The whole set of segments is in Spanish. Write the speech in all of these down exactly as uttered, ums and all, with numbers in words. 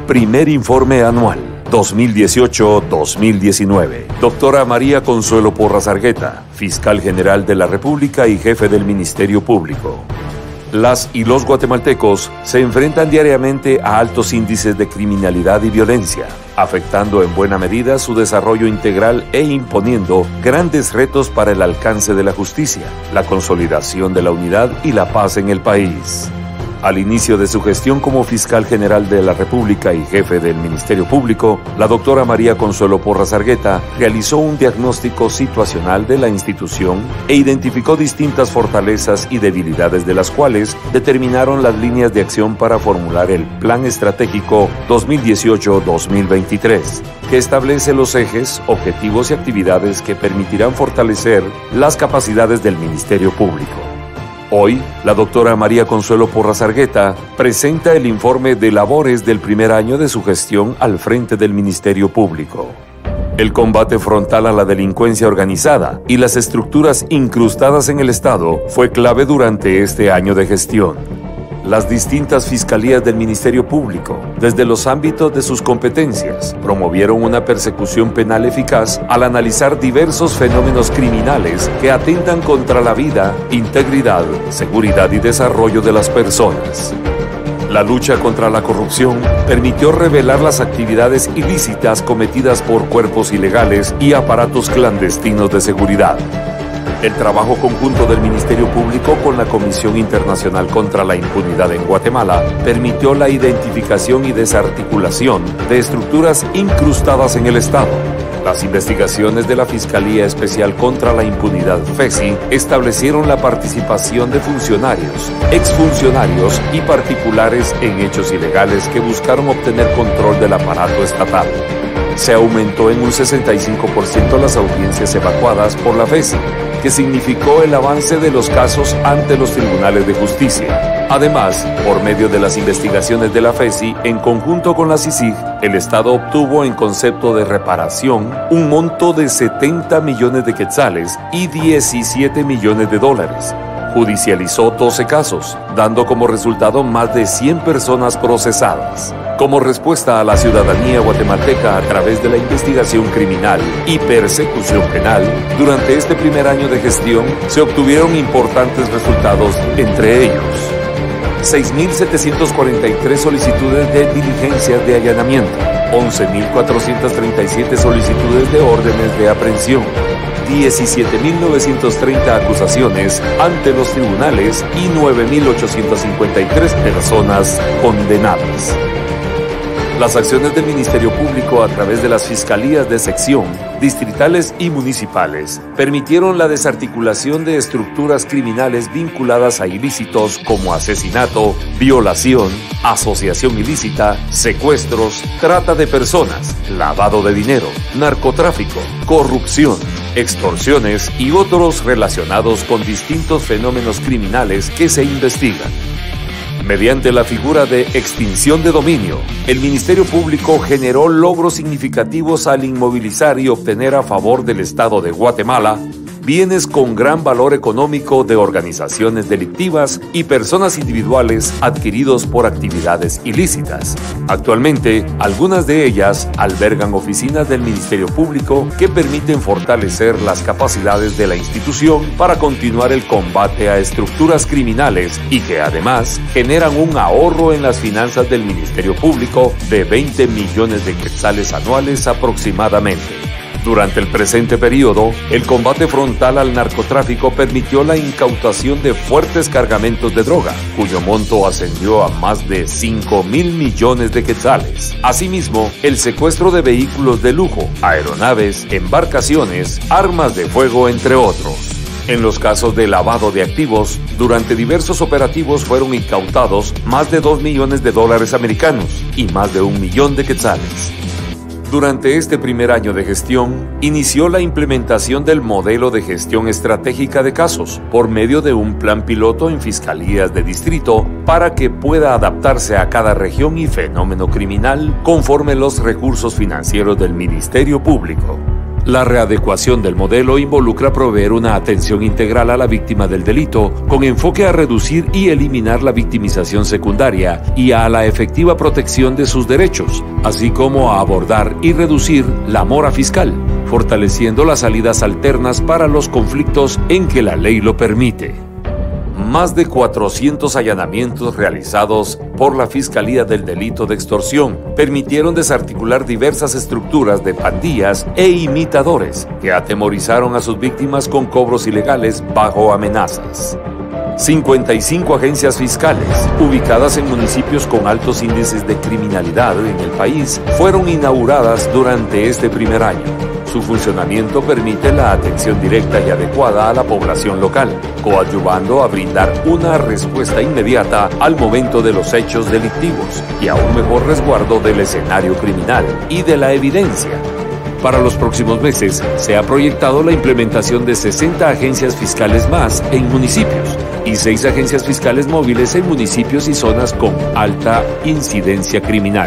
Primer informe anual dos mil dieciocho dos mil diecinueve. Doctora María Consuelo Porras Argueta, Fiscal General de la República y Jefe del Ministerio Público. Las y los guatemaltecos se enfrentan diariamente a altos índices de criminalidad y violencia, afectando en buena medida su desarrollo integral e imponiendo grandes retos para el alcance de la justicia, la consolidación de la unidad y la paz en el país. Al inicio de su gestión como Fiscal General de la República y Jefe del Ministerio Público, la doctora María Consuelo Porras Argueta realizó un diagnóstico situacional de la institución e identificó distintas fortalezas y debilidades de las cuales determinaron las líneas de acción para formular el Plan Estratégico dos mil dieciocho dos mil veintitrés, que establece los ejes, objetivos y actividades que permitirán fortalecer las capacidades del Ministerio Público. Hoy, la doctora María Consuelo Porras Argueta presenta el informe de labores del primer año de su gestión al frente del Ministerio Público. El combate frontal a la delincuencia organizada y las estructuras incrustadas en el Estado fue clave durante este año de gestión. Las distintas fiscalías del Ministerio Público, desde los ámbitos de sus competencias, promovieron una persecución penal eficaz al analizar diversos fenómenos criminales que atentan contra la vida, integridad, seguridad y desarrollo de las personas. La lucha contra la corrupción permitió revelar las actividades ilícitas cometidas por cuerpos ilegales y aparatos clandestinos de seguridad. El trabajo conjunto del Ministerio Público con la Comisión Internacional contra la Impunidad en Guatemala permitió la identificación y desarticulación de estructuras incrustadas en el Estado. Las investigaciones de la Fiscalía Especial contra la Impunidad F E S I establecieron la participación de funcionarios, exfuncionarios y particulares en hechos ilegales que buscaron obtener control del aparato estatal. Se aumentó en un sesenta y cinco por ciento las audiencias evacuadas por la F E S I, que significó el avance de los casos ante los tribunales de justicia. Además, por medio de las investigaciones de la F E S I, en conjunto con la C I C I G, el Estado obtuvo en concepto de reparación un monto de setenta millones de quetzales y diecisiete millones de dólares. Judicializó doce casos, dando como resultado más de cien personas procesadas. Como respuesta a la ciudadanía guatemalteca a través de la investigación criminal y persecución penal, durante este primer año de gestión se obtuvieron importantes resultados, entre ellos seis mil setecientas cuarenta y tres solicitudes de diligencias de allanamiento, once mil cuatrocientas treinta y siete solicitudes de órdenes de aprehensión, diecisiete mil novecientas treinta acusaciones ante los tribunales y nueve mil ochocientas cincuenta y tres personas condenadas. Las acciones del Ministerio Público a través de las fiscalías de sección, distritales y municipales permitieron la desarticulación de estructuras criminales vinculadas a ilícitos como asesinato, violación, asociación ilícita, secuestros, trata de personas, lavado de dinero, narcotráfico, corrupción, extorsiones y otros relacionados con distintos fenómenos criminales que se investigan. Mediante la figura de extinción de dominio, el Ministerio Público generó logros significativos al inmovilizar y obtener a favor del Estado de Guatemala bienes con gran valor económico de organizaciones delictivas y personas individuales adquiridos por actividades ilícitas. Actualmente, algunas de ellas albergan oficinas del Ministerio Público que permiten fortalecer las capacidades de la institución para continuar el combate a estructuras criminales y que además generan un ahorro en las finanzas del Ministerio Público de veinte millones de quetzales anuales aproximadamente. Durante el presente periodo, el combate frontal al narcotráfico permitió la incautación de fuertes cargamentos de droga, cuyo monto ascendió a más de cinco mil millones de quetzales. Asimismo, el secuestro de vehículos de lujo, aeronaves, embarcaciones, armas de fuego, entre otros. En los casos de lavado de activos, durante diversos operativos fueron incautados más de dos millones de dólares americanos y más de un millón de quetzales. Durante este primer año de gestión, inició la implementación del modelo de gestión estratégica de casos por medio de un plan piloto en fiscalías de distrito para que pueda adaptarse a cada región y fenómeno criminal conforme los recursos financieros del Ministerio Público. La readecuación del modelo involucra proveer una atención integral a la víctima del delito, con enfoque a reducir y eliminar la victimización secundaria y a la efectiva protección de sus derechos, así como a abordar y reducir la mora fiscal, fortaleciendo las salidas alternas para los conflictos en que la ley lo permite. Más de cuatrocientos allanamientos realizados por la Fiscalía del Delito de Extorsión permitieron desarticular diversas estructuras de pandillas e imitadores que atemorizaron a sus víctimas con cobros ilegales bajo amenazas. cincuenta y cinco agencias fiscales, ubicadas en municipios con altos índices de criminalidad en el país, fueron inauguradas durante este primer año. Su funcionamiento permite la atención directa y adecuada a la población local, coadyuvando a brindar una respuesta inmediata al momento de los hechos delictivos y a un mejor resguardo del escenario criminal y de la evidencia. Para los próximos meses se ha proyectado la implementación de sesenta agencias fiscales más en municipios y seis agencias fiscales móviles en municipios y zonas con alta incidencia criminal.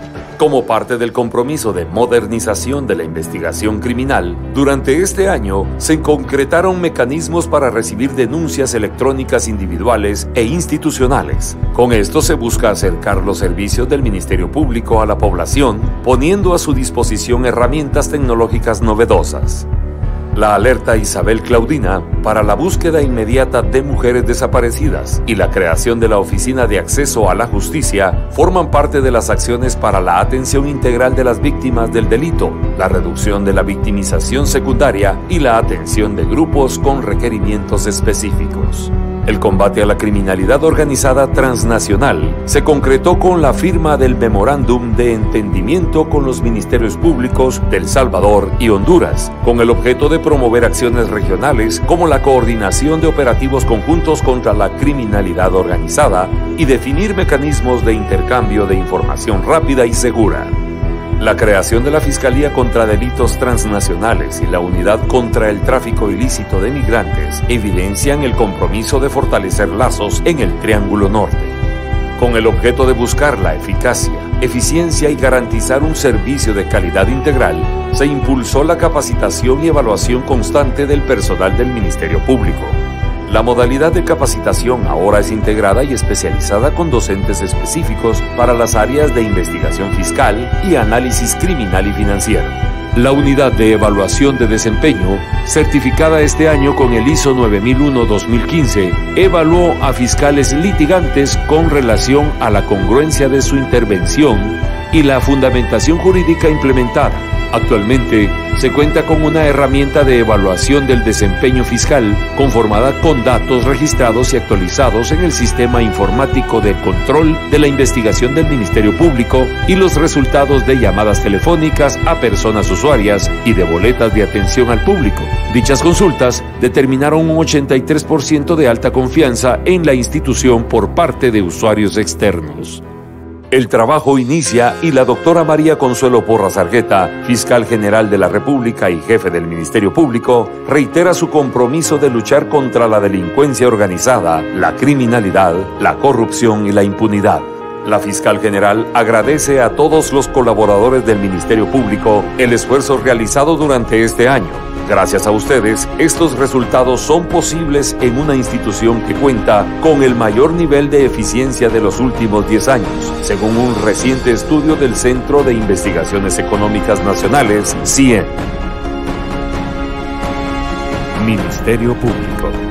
Como parte del compromiso de modernización de la investigación criminal, durante este año se concretaron mecanismos para recibir denuncias electrónicas individuales e institucionales. Con esto se busca acercar los servicios del Ministerio Público a la población, poniendo a su disposición herramientas tecnológicas novedosas. La alerta Isabel Claudina para la búsqueda inmediata de mujeres desaparecidas y la creación de la Oficina de Acceso a la Justicia forman parte de las acciones para la atención integral de las víctimas del delito, la reducción de la victimización secundaria y la atención de grupos con requerimientos específicos. El combate a la criminalidad organizada transnacional se concretó con la firma del Memorándum de Entendimiento con los Ministerios Públicos de El Salvador y Honduras, con el objeto de promover acciones regionales como la coordinación de operativos conjuntos contra la criminalidad organizada y definir mecanismos de intercambio de información rápida y segura. La creación de la Fiscalía contra Delitos Transnacionales y la Unidad contra el Tráfico Ilícito de Migrantes evidencian el compromiso de fortalecer lazos en el Triángulo Norte. Con el objeto de buscar la eficacia, eficiencia y garantizar un servicio de calidad integral, se impulsó la capacitación y evaluación constante del personal del Ministerio Público. La modalidad de capacitación ahora es integrada y especializada con docentes específicos para las áreas de investigación fiscal y análisis criminal y financiero. La unidad de evaluación de desempeño, certificada este año con el I S O nueve mil uno dos mil quince, evaluó a fiscales litigantes con relación a la congruencia de su intervención y la fundamentación jurídica implementada. Actualmente se cuenta con una herramienta de evaluación del desempeño fiscal conformada con datos registrados y actualizados en el Sistema Informático de Control de la Investigación del Ministerio Público y los resultados de llamadas telefónicas a personas usuarias y de boletas de atención al público. Dichas consultas determinaron un ochenta y tres por ciento de alta confianza en la institución por parte de usuarios externos. El trabajo inicia y la doctora María Consuelo Porras Argueta, fiscal general de la República y jefe del Ministerio Público, reitera su compromiso de luchar contra la delincuencia organizada, la criminalidad, la corrupción y la impunidad. La fiscal general agradece a todos los colaboradores del Ministerio Público el esfuerzo realizado durante este año. Gracias a ustedes, estos resultados son posibles en una institución que cuenta con el mayor nivel de eficiencia de los últimos diez años, según un reciente estudio del Centro de Investigaciones Económicas Nacionales, C I E N. Ministerio Público.